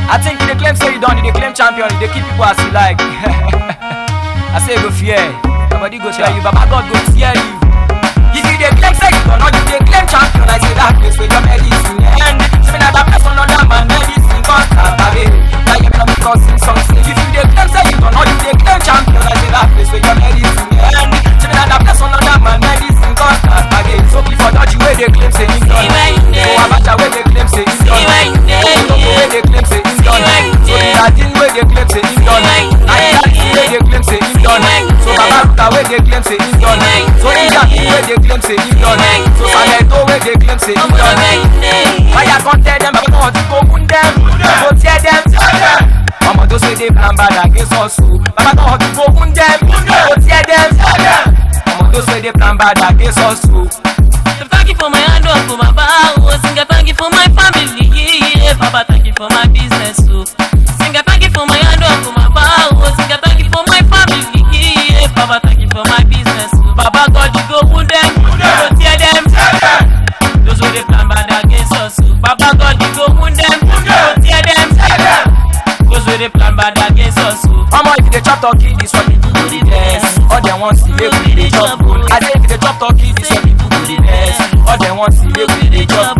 I think they claim say you done, they claim champion, they keep people as you like. I say go fear, nobody go tell you, Baba God go fear you. If you they claim say you done, or you they claim champion, I say that place where your medicine end. Say that person on that man medicine cost away. Now you gonna be causing something. If you they claim say you done, or you they claim champion, I say that place where your medicine end. Say that person on that man medicine cost away. So before that you where they claim say you done, so Abacha where they claim say you done, so where they claim say you done, so that thing where they claim say you done, and that thing where they claim say you done, so Baba Ruta where they claim say you done, so that thing where they claim say you done, so Saneto where they claim say you done. Why you can't tell them? Baba want to go wound them, go tear them. Mama don't say they plan bad against us. Baba don't want to go wound them, go tear them. Mama don't say they plan bad against us. Thank you for my hand work, for my bow. Sing a thank you for my family. Yeah, Papa, thank you for my business. Sing a thank you for my hand work, for my bow. Sing a thank you for my family. Yeah, Papa, thank you for my business. Baba God, you go wound them, go tear them. Those who they plan bad against us. Baba God, you go wound them, go tear them. Those who they plan bad against us. Mama, if they chop turkey, this one people do the best. All they want to live with the chop. I say if they chop turkey, this one people do the best. All they want to live with the chop.